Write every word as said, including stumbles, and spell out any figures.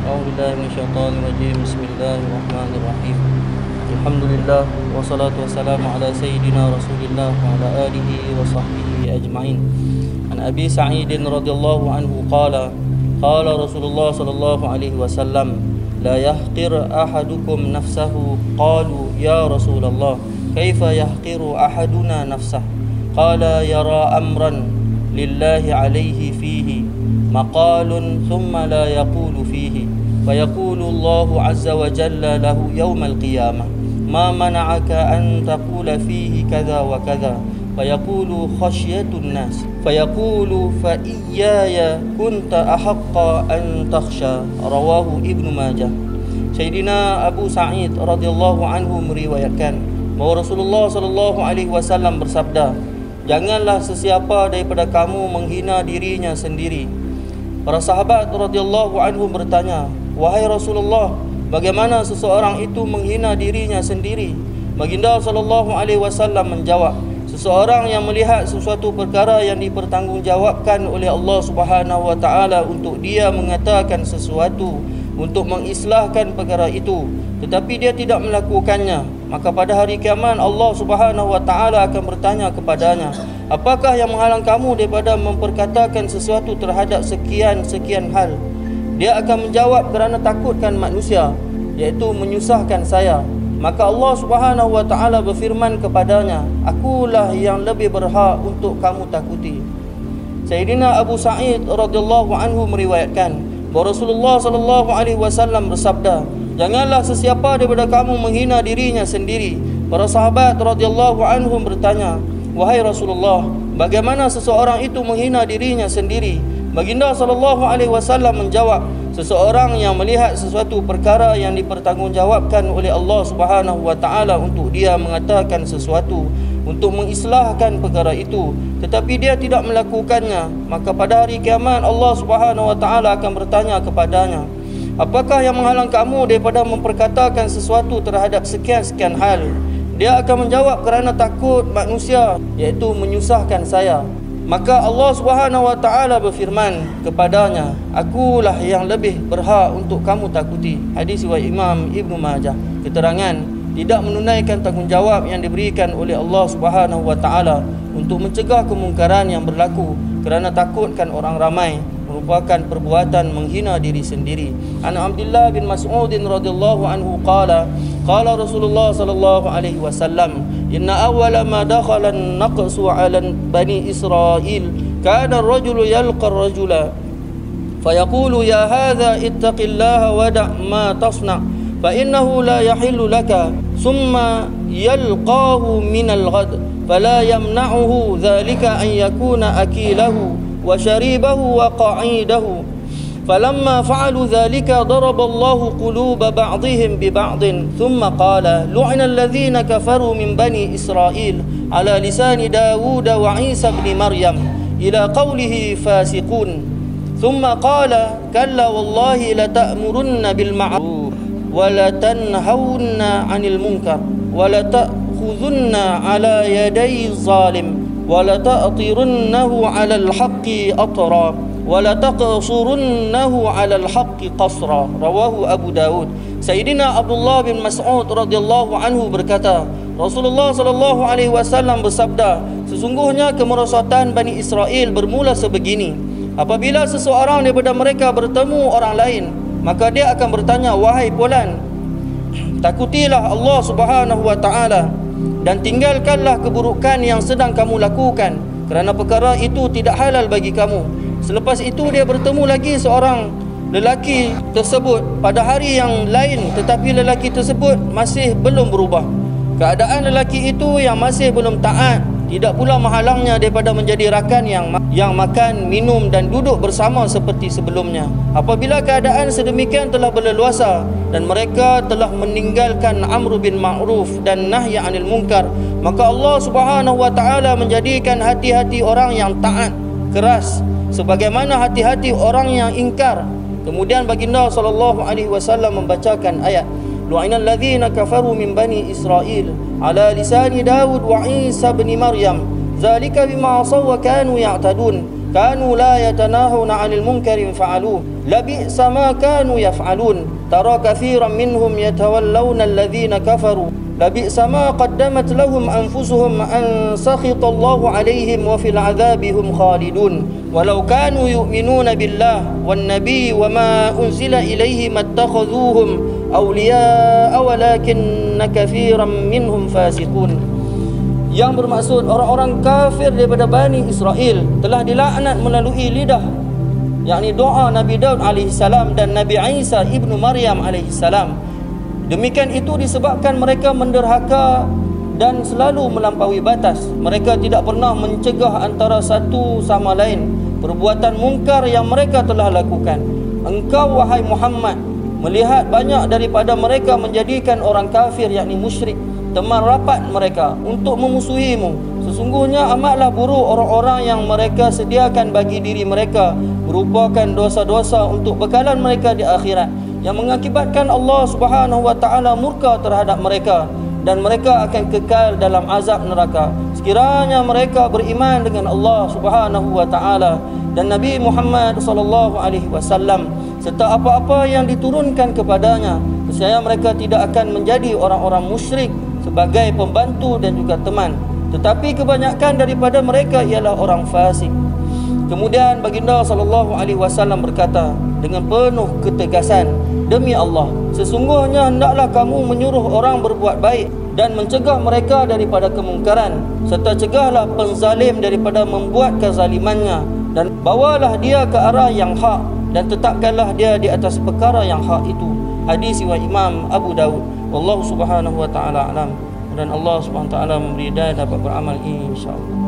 أعوذ بالله من الشيطان الرجيم. بسم الله الرحمن الرحيم. الحمد لله والصلاة والسلام على سيدنا رسول الله وعلى آله وصحبه أجمعين. عن أبي سعيد رضي الله عنه قال قال رسول الله صلى الله عليه وسلم لا يحقر أحدكم نفسه. قالوا يا رسول الله كيف يحقر أحدنا نفسه؟ قال يرى أمرا لله عليه فيه مقال ثم لا يقول فيه فيقول الله عز وجل له يوم القيامة ما منعك أن تقول فيه كذا وكذا؟ فيقول خشية الناس فيقول فإياي كنت أحق أن تخشى. رواه ابن ماجه. Sayyidina Abu Sa'id radhiyallahu anhu meriwayatkan bahawa Rasulullah sallallahu alaihi wasallam bersabda, janganlah sesiapa daripada kamu menghina dirinya sendiri. Para sahabat radhiyallahu anhum bertanya, wahai Rasulullah, bagaimana seseorang itu menghina dirinya sendiri? Baginda sallallahu alaihi wasallam menjawab, seseorang yang melihat sesuatu perkara yang dipertanggungjawabkan oleh Allah Subhanahu wa taala untuk dia mengatakan sesuatu untuk mengislahkan perkara itu, tetapi dia tidak melakukannya, maka pada hari kiamat Allah Subhanahu wa taala akan bertanya kepadanya, apakah yang menghalang kamu daripada memperkatakan sesuatu terhadap sekian-sekian hal? Dia akan menjawab, kerana takutkan manusia, iaitu menyusahkan saya. Maka Allah Subhanahu wa taala berfirman kepadanya, akulah yang lebih berhak untuk kamu takuti. Sayyidina Abu Sa'id radhiyallahu anhu meriwayatkan bahawa Rasulullah sallallahu alaihi wasallam bersabda, janganlah sesiapa daripada kamu menghina dirinya sendiri. Para sahabat radhiyallahu anhum bertanya, wahai Rasulullah, bagaimana seseorang itu menghina dirinya sendiri? Baginda sallallahu alaihi wasallam menjawab, seseorang yang melihat sesuatu perkara yang dipertanggungjawabkan oleh Allah Subhanahu wa taala untuk dia mengatakan sesuatu untuk mengislahkan perkara itu, tetapi dia tidak melakukannya, maka pada hari kiamat Allah Subhanahu wa taala akan bertanya kepadanya, apakah yang menghalang kamu daripada memperkatakan sesuatu terhadap sekian-sekian hal? Dia akan menjawab, kerana takut manusia, iaitu menyusahkan saya. Maka Allah Subhanahu wa taala berfirman kepadanya, akulah yang lebih berhak untuk kamu takuti. Hadis riwayat Imam Ibnu Majah. Keterangan tidak menunaikan tanggungjawab yang diberikan oleh Allah Subhanahu wa taala untuk mencegah kemungkaran yang berlaku kerana takutkan orang ramai merupakan perbuatan menghina diri sendiri. An Abdullah bin Mas'ud radhiyallahu anhu qala qala Rasulullah sallallahu alaihi wasallam, inna awwala ma dakhala an-naqsu 'ala bani Israil kana ar-rajulu yalqa ar-rajula fayaqulu ya hadha ittaqillaha wada' ma tasna' fa innahu la yahillu laka thumma yalqahu min al-ghad fala yamna'uhu dhalika an yakuna akilahu wa sharibahu wa qa'idahu falamma fa'alu dhalika daraba Allahu quluba ba'dihim bi ba'din thumma qala lu'ina alladhina kafaru min bani Israil ala lisani Dawud wa Isa ibn Maryam ila qawlihi fasiqun thumma qala kalla wallahi la ta'murunna bil ma'ruf wa la tanhawunna 'anil munkar wa la ta'khudhunna 'ala yaday zalim wa la ta'tirunnahu 'ala al-haqqi atra wa la taqsurunnahu 'ala al-haqqi qasra. Rawahu Abu Daud. Sayyidina Abdullah bin Mas'ud radhiyallahu anhu berkata, Rasulullah sallallahu alaihi wasallam bersabda, sesungguhnya kemerosotan Bani Israel bermula sebegini. Apabila seseorang daripada mereka bertemu orang lain, maka dia akan bertanya, wahai fulan, takutilah Allah Subhanahu wa taala dan tinggalkanlah keburukan yang sedang kamu lakukan, kerana perkara itu tidak halal bagi kamu. Selepas itu dia bertemu lagi seorang lelaki tersebut pada hari yang lain, tetapi lelaki tersebut masih belum berubah. Keadaan lelaki itu yang masih belum taat tidak pula menghalangnya daripada menjadi rakan yang yang makan, minum dan duduk bersama seperti sebelumnya. Apabila keadaan sedemikian telah berleluasa dan mereka telah meninggalkan amru bin ma'ruf dan nahyi 'anil munkar, maka Allah Subhanahu wa taala menjadikan hati-hati orang yang taat keras sebagaimana hati-hati orang yang ingkar. Kemudian baginda sallallahu alaihi wasallam membacakan ayat lu'inal ladzina kafaru min bani Israil ala lisani Dawud wa Isa ibn Maryam zalika bima asaw wa kanu ya'tadun كانوا لا يتناهون عن المنكر فعلوه لبئس ما كانوا يفعلون ترى كثيرا منهم يتولون الذين كفروا لبئس ما قدمت لهم أنفسهم أن سخط الله عليهم وفي العذاب هم خالدون ولو كانوا يؤمنون بالله والنبي وما أنزل إليه ما اتخذوهم أولياء ولكن كثيرا منهم فاسقون. Yang bermaksud orang-orang kafir daripada Bani Israel telah dilaknat melalui lidah, yakni doa Nabi Daud alaihissalam dan Nabi Isa ibnu Maryam alaihissalam. Demikian itu disebabkan mereka menderhaka dan selalu melampaui batas. Mereka tidak pernah mencegah antara satu sama lain perbuatan mungkar yang mereka telah lakukan. Engkau wahai Muhammad melihat banyak daripada mereka menjadikan orang kafir yakni musyrik teman rapat mereka untuk memusuhimu. Sesungguhnya amatlah buruk orang-orang yang mereka sediakan bagi diri mereka merupakan dosa-dosa untuk bekalan mereka di akhirat, yang mengakibatkan Allah Subhanahu wa taala murka terhadap mereka dan mereka akan kekal dalam azab neraka. Sekiranya mereka beriman dengan Allah Subhanahu wa taala dan Nabi Muhammad sallallahu alaihi wasallam serta apa-apa yang diturunkan kepadanya, nescaya mereka tidak akan menjadi orang-orang musyrik sebagai pembantu dan juga teman. Tetapi kebanyakan daripada mereka ialah orang fasik. Kemudian baginda sallallahu alaihi wasallam berkata dengan penuh ketegasan, demi Allah, sesungguhnya hendaklah kamu menyuruh orang berbuat baik dan mencegah mereka daripada kemungkaran, serta cegahlah penzalim daripada membuat kezalimannya, dan bawalah dia ke arah yang hak dan tetapkanlah dia di atas perkara yang hak itu. Hadis riwayat Imam Abu Daud. Wallahu subhanahu wa ta'ala alam. Dan Allah subhanahu wa ta'ala memberi hidayah dapat beramal insya-Allah.